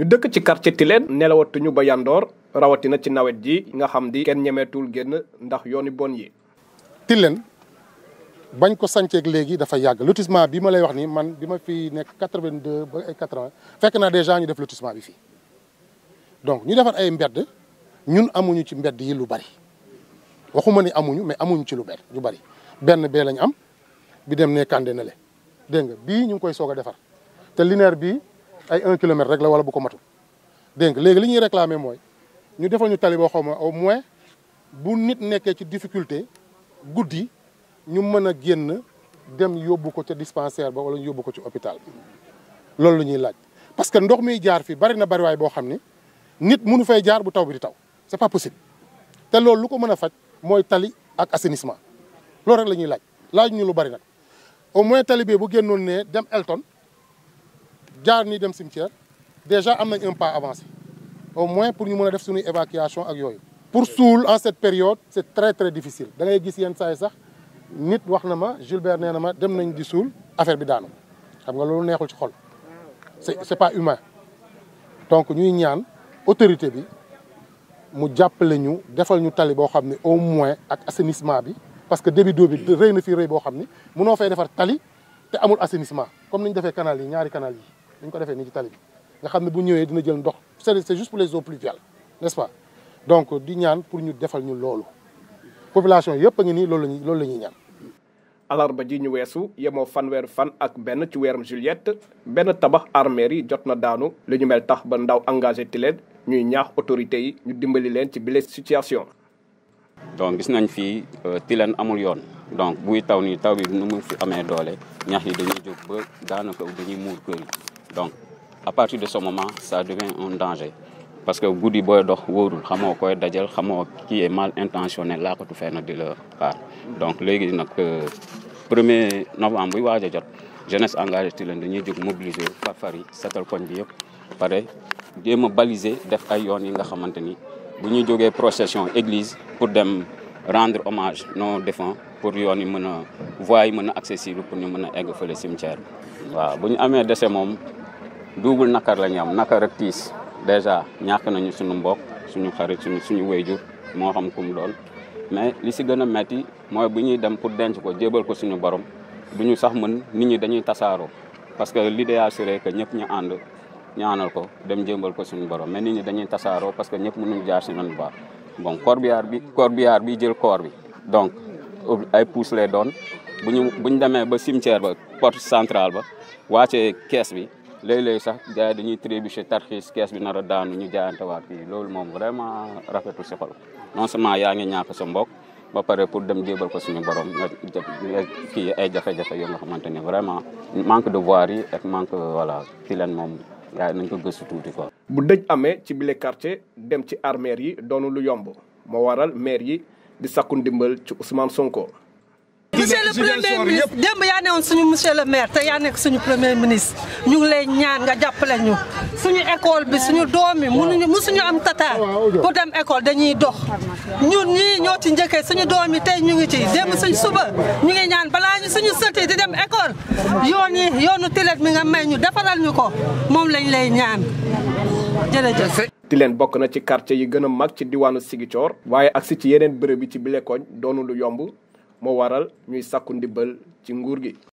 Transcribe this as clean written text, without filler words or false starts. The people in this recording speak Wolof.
dëkk ci quartier Tilène nelawatuñu ba yandoor rawatina ci nawet ji nga xam di kenn ñemeetul génn ndax yooni bon yi. Tilène bañ ko sanceeg léegi dafa yàgg lotissement bi ma lay wax ni man bi ma fi nekk 82 ba ay 80 fekk naa déjà ñu def lotissement bi fii donc ñu defar ay mbedd ñun amuñu ci mbedd yi lu bari waxuma ni amuñu mais amuñu ci lu bari benn bee lañ am bi dem ne Kandé na le dégg nga bii ñu ngi koy soog a defar te linéaire bii ay 1 kilomètre rek la wala bu ko matul dégg nga léegi li ñuy réclamer mooy ñu defal ñu tali boo xam ne au moins bu nit nekkee ci difficulté guddi ñu mën a génn dem yóbbu ko ca dispensaire ba wala ñu yóbbu ko ci hôpital loolu la ñuy laaj. parce que ndox miy jaar fii bari na bariwaay boo xam ne nit mënu fay jaar bu taw bi di taw c'est pas possible te loolu lu ko mën a faj mooy tali ak assainissement loolu rek la ñuy laaj ñu lu bari nag au moins tali bi bu génnoon ne dem Elton. jaar ni dem cimetière déjà am nañ un pas avancé au moins pour ñu mën a def suñuy évacuation ak yooyu. pour suul en cette période c'est très difficile da ngay gis yenn saa yi sax nit wax na ma Gilbert nee na ma dem nañ di suul affaire bi daanu xam nga loolu neexul ci xol c'est pas humain donc ñuy ñaan autorité bi mu jàppale ñu defal ñu tali boo xam ne au moins ak assainissement bi parce que débit d'eau bi rëy na fii rëy boo xam ni mënoo fay defar tali te amul assainissement comme ni ñu defee canal yi ñaari canal yi. dañ ko defee nii ci tali bi nga xam ne bu ñëwee dina jël ndox c'est juste pour les eaux pluviales n'est-ce pas donc di ñaan pour ñu defal ñu loolu population yëpp a ngi nii loolu la ñuy ñaan. alarba ji ñu weesu yemoo fanweer fan ak benn ci weeram juillet benn tabax armeer yi jot na daanu li ñu mel tax ba ndaw engagé Tilène ñuy ñaax autorités yi ñu dimbali leen ci bile situation. donc gis nañ fii Tilène amul yoon donc buy taw nii taw bi nu mu fi amee doole ñax yi dañuy jóg ba daanaka dañuy muur kër yi. donc à partir de ce moment ça devient un danger parce que guddi booy dox wóorul xamoo koy dajal xamoo qui est mal intentionné laakatu fenn di la xaar donc léegi nag 1er novembre buy waaj a jot jeunesse engagée Tilène dañuy jóg mobiliser far yi setal koñ bi yëpp pare jéem a baliser def ay yoon yi nga xamante ni bu ñuy jógee procession église pour dem rendre hommage nos défunts pour yoon yi mën a voies yi mën a accessible pour ñu mën a egg fële cimetière bi waaw bu ñu amee décès moom double nakar la ñu am nakar ak tiis déjà ñàkk nañu suñu mbokk suñu xarit suñu wéyjur moo xam kum doon mais li si gën a metti mooy bu ñuy dem pour denc ko jébal ko suñu borom duñu sax mën nit ñi dañuy tasaaroo parce que l'idéal serait que ñëpp ñu ànd ñaanal ko dem jébal ko suñu borom mais nit ñi dañuy tasaaroo parce que ñëpp mënuñu jaar si même baax bon corbillard bi jël corps bi donc ay pousse lay doon buñu demee ba cimetière ba porte centrale ba wàccee kees bi léeg-léeg sax gars yi dañuy trébucher tarxiis kees bi nar a daanu ñu jaayantewaat fii loolu moom vraiment rafetul si xol non seulement yaa ngi ñàkk sa mbokk ba pare pour dem jébal ko suñu borom nga kii ay jafe-jafe yoo nga xamante ni vraiment manque de voirie ak manque voilà Tilène moom yaa nañ ko gëstu tuuti quoi. bu dëj amee ci bile quartier dem ci armeer yi doonu lu yomb moo waral maire yi di sakku ndimbal ci Ousmane Sonko. monsieur le premier ministre démb yaa ne woon suñu monsieur le maire te yaa nekk suñu premier ministre ñu ngi lay ñaan nga jàppale ñu suñu école bi suñu doom yi musuñu am tata pour dem école dañuy dox ñun ñii ñoo ci njëkkee suñu doom yi tey ñu ngi ci démb suñu suba ñu ngi ñaan balaa ñu suñu sët yi di dem école yoonu Tilène mi nga may ñu defaral ñu ko moom lañ lay ñaan jërëjëf. Tilène bokk na ci quartier yi gën a mag ci diwaanu Ziguinchor waaye agsi ci yeneen bërëb yi ci bile koñ doonu lu yomb moo waral ñuy sakku ndimbal ci nguur gi.